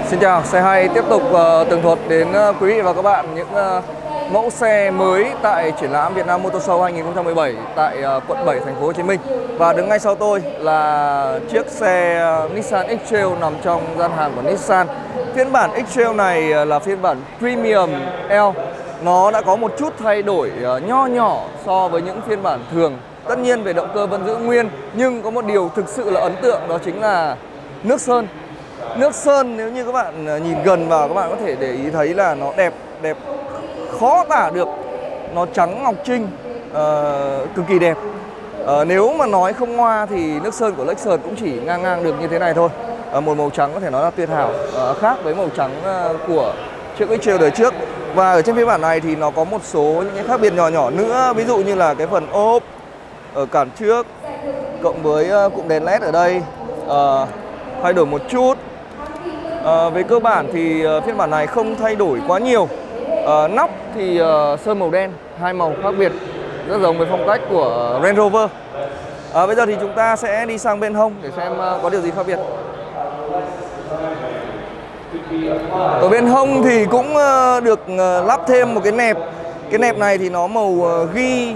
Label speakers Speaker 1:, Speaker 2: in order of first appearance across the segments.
Speaker 1: Xin chào, xe hay tiếp tục tường thuật đến quý vị và các bạn những mẫu xe mới tại triển lãm Việt Nam Motor Show 2017 tại quận 7 thành phố Hồ Chí Minh. Và đứng ngay sau tôi là chiếc xe Nissan X-Trail nằm trong gian hàng của Nissan. Phiên bản X-Trail này là phiên bản Premium L. Nó đã có một chút thay đổi nho nhỏ so với những phiên bản thường. Tất nhiên về động cơ vẫn giữ nguyên, nhưng có một điều thực sự là ấn tượng, đó chính là nước sơn. Nước sơn nếu như các bạn nhìn gần vào, các bạn có thể để ý thấy là nó đẹp khó tả được. Nó trắng ngọc trinh, cực kỳ đẹp. Nếu mà nói không hoa thì nước sơn của Lexus cũng chỉ ngang được như thế này thôi. Một màu trắng có thể nói là tuyệt hảo, khác với màu trắng của chiếc X-Trail đời trước. Và ở trên phiên bản này thì nó có một số những cái khác biệt nhỏ nữa. Ví dụ như là cái phần ốp ở cản trước cộng với cụm đèn LED ở đây thay đổi một chút. Về cơ bản thì phiên bản này không thay đổi quá nhiều. Nóc thì sơn màu đen, hai màu khác biệt, rất giống với phong cách của Range Rover. Bây giờ thì chúng ta sẽ đi sang bên hông để xem có điều gì khác biệt. Ở bên hông thì cũng được lắp thêm một cái nẹp. Cái nẹp này thì nó màu ghi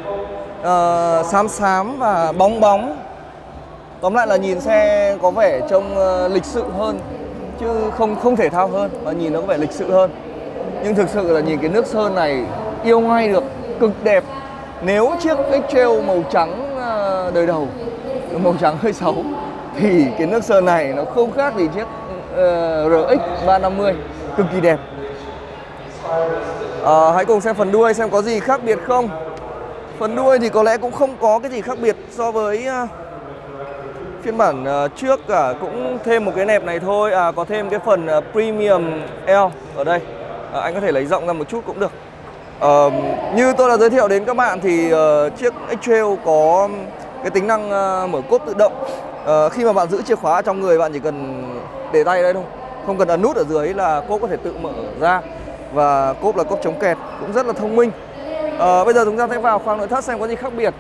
Speaker 1: xám và bóng. Tóm lại là nhìn xe có vẻ trông lịch sự hơn, chứ không thể thao hơn, mà nhìn nó có vẻ lịch sự hơn. Nhưng thực sự là nhìn cái nước sơn này yêu ngay được, cực đẹp. Nếu chiếc X-Trail màu trắng đời đầu, màu trắng hơi xấu, thì cái nước sơn này nó không khác gì chiếc RX 350, cực kỳ đẹp. Hãy cùng xem phần đuôi xem có gì khác biệt không. Phần đuôi thì có lẽ cũng không có cái gì khác biệt so với phiên bản trước cả, cũng thêm một cái nẹp này thôi. Có thêm cái phần Premium L ở đây. Anh có thể lấy rộng ra một chút cũng được. Như tôi đã giới thiệu đến các bạn thì chiếc X-Trail có cái tính năng mở cốp tự động. Khi mà bạn giữ chìa khóa trong người, bạn chỉ cần để tay đây thôi, không cần ấn nút ở dưới là cốp có thể tự mở ra. Và cốp là cốp chống kẹt, cũng rất là thông minh. Bây giờ chúng ta sẽ vào khoang nội thất xem có gì khác biệt.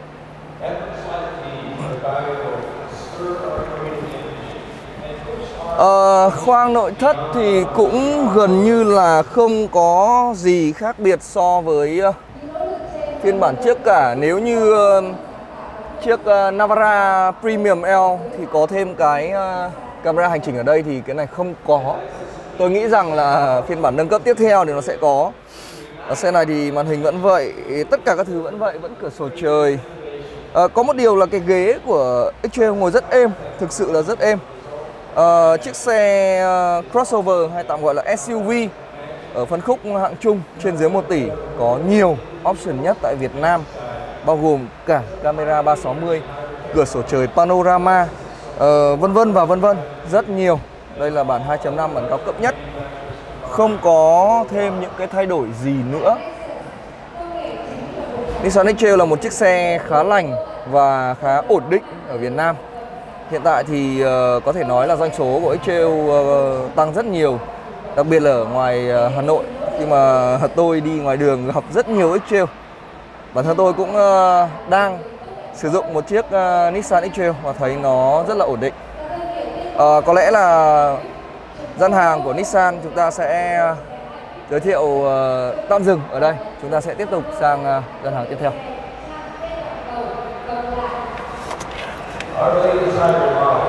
Speaker 1: Khoang nội thất thì cũng gần như là không có gì khác biệt so với phiên bản trước cả. Nếu như chiếc Navara Premium L thì có thêm cái camera hành trình ở đây, thì cái này không có. Tôi nghĩ rằng là phiên bản nâng cấp tiếp theo thì nó sẽ có. Ở xe này thì màn hình vẫn vậy, tất cả các thứ vẫn vậy, vẫn cửa sổ trời. Có một điều là cái ghế của X-Trail ngồi rất êm, thực sự là rất êm. Chiếc xe crossover hay tạm gọi là SUV ở phân khúc hạng trung trên dưới 1 tỷ có nhiều option nhất tại Việt Nam, bao gồm cả camera 360, cửa sổ trời panorama, vân vân, rất nhiều. Đây là bản 2.5, bản cao cấp nhất, không có thêm những cái thay đổi gì nữa. Nissan X-Trail là một chiếc xe khá lành và khá ổn định ở Việt Nam. Hiện tại thì có thể nói là doanh số của X-Trail tăng rất nhiều, đặc biệt là ở ngoài Hà Nội. Khi mà tôi đi ngoài đường gặp rất nhiều X-Trail. Bản thân tôi cũng đang sử dụng một chiếc Nissan X-Trail và thấy nó rất là ổn định. Có lẽ là gian hàng của Nissan chúng ta sẽ giới thiệu tạm dừng ở đây. Chúng ta sẽ tiếp tục sang gian hàng tiếp theo.